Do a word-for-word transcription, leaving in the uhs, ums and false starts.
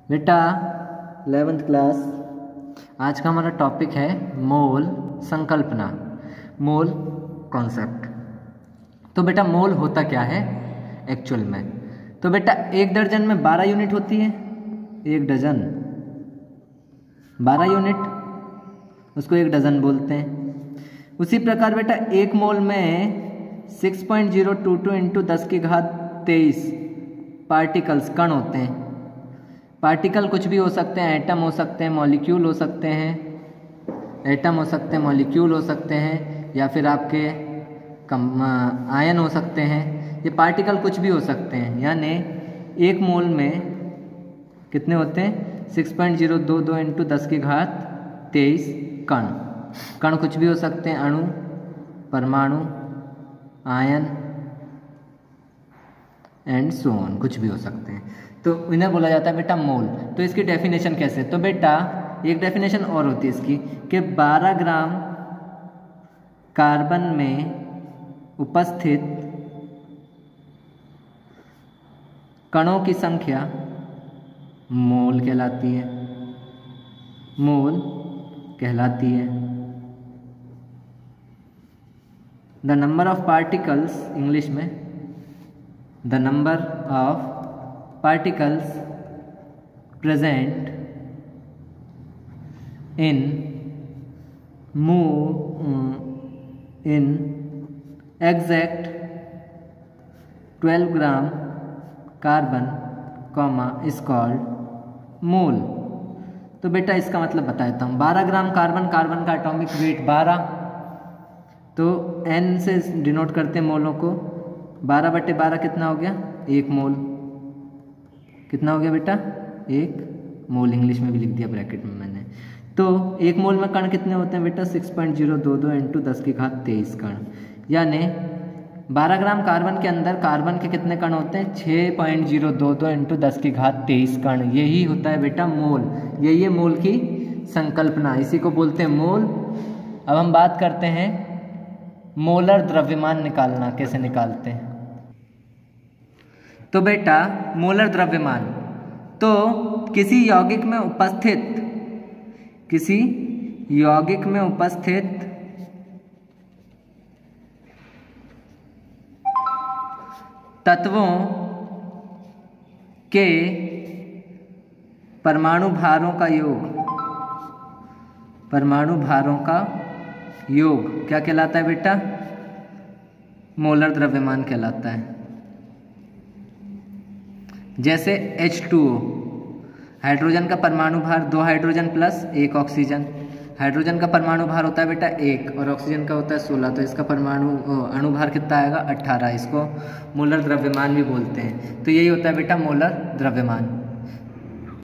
बेटा eleventh class, आज का हमारा टॉपिक है मोल संकल्पना, मोल कॉन्सेप्ट। तो बेटा मोल होता क्या है एक्चुअल में? तो बेटा एक दर्जन में बारह यूनिट होती है, एक डजन बारह यूनिट, उसको एक डजन बोलते हैं। उसी प्रकार बेटा एक मोल में six point zero two two into दस की घात तेईस पार्टिकल्स कण होते हैं। पार्टिकल कुछ भी हो सकते हैं, एटम हो सकते हैं, मॉलिक्यूल हो सकते हैं, एटम हो सकते हैं, मॉलिक्यूल हो सकते हैं, या फिर आपके कम आयन हो सकते हैं। ये पार्टिकल कुछ भी हो सकते हैं। यानी एक मोल में कितने होते हैं? सिक्स पॉइंट जीरो दो दो इंटू दस की घात तेईस कण। कण कुछ भी हो सकते हैं, अणु, परमाणु, आयन एंड सो ऑन, कुछ भी हो सकते हैं। तो इन्हें बोला जाता है बेटा मोल। तो इसकी डेफिनेशन कैसे? तो बेटा एक डेफिनेशन और होती है इसकी कि बारह ग्राम कार्बन में उपस्थित कणों की संख्या मोल कहलाती है, मोल कहलाती है। The number of particles, English में the number of particles present in mo in exact twelve gram carbon comma is called mole. तो बेटा इसका मतलब बता देता हूँ। बारह ग्राम कार्बन, कार्बन का एटॉमिक वेट बारह, तो n से डिनोट करते हैं मोलों को। बारह बटे बारह कितना हो गया? एक मोल। कितना हो गया बेटा? एक मोल। इंग्लिश में भी लिख दिया ब्रैकेट में मैंने। तो एक मोल में कण कितने होते हैं बेटा? सिक्स पॉइंट जीरो दो दो इंटू दस की घात तेईस कण। यानी बारह ग्राम कार्बन के अंदर कार्बन के कितने कण होते हैं? छः पॉइंट जीरो दो दो इंटू दस की घात तेईस कण। यही होता है बेटा मोल। यही है मोल की संकल्पना, इसी को बोलते हैं मोल। अब हम बात करते हैं मोलर द्रव्यमान निकालना कैसे निकालते हैं। तो बेटा मोलर द्रव्यमान, तो किसी यौगिक में उपस्थित किसी यौगिक में उपस्थित तत्वों के परमाणु भारों का योग, परमाणु भारों का योग क्या कहलाता है बेटा? मोलर द्रव्यमान कहलाता है। जैसे एच टू ओ, हाइड्रोजन का परमाणु भार दो हाइड्रोजन प्लस एक ऑक्सीजन। हाइड्रोजन का परमाणु भार होता है बेटा एक और ऑक्सीजन का होता है सोलह, तो इसका परमाणु अणुभार कितना आएगा? अट्ठारह। इसको मोलर द्रव्यमान भी बोलते हैं। तो यही होता है बेटा मोलर द्रव्यमान।